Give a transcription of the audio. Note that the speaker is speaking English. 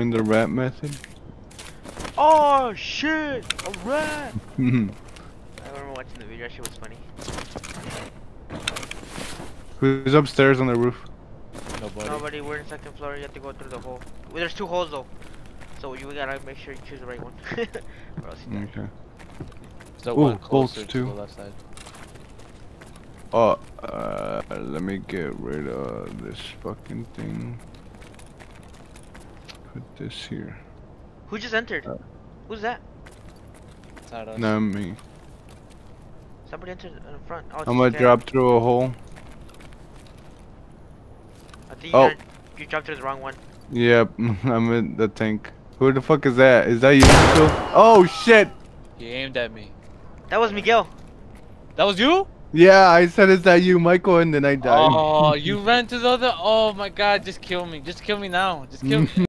following the rat method. Oh shit! A rat! I remember watching the video. That shit was funny. Who's upstairs on the roof? Nobody. We're in the second floor. You have to go through the hole. Well, there's 2 holes though, so you gotta make sure you choose the right one. Or else you die. Okay. So Ooh, one closer bolts to too. the left side. Oh, let me get rid of this fucking thing. Put this here. Who just entered? Who's that? It's not us. Not me. Somebody entered in the front. Oh, I'm gonna drop through a hole. I think you dropped through the wrong one. Yep, I'm in the tank. Who the fuck is that? Is that you, Michael? Oh shit! He aimed at me. That was Miguel. That was you? Yeah, I said, is that you, Michael? And then I died. Oh, you ran to the other. Oh my god, just kill me. Just kill me now. Just kill me.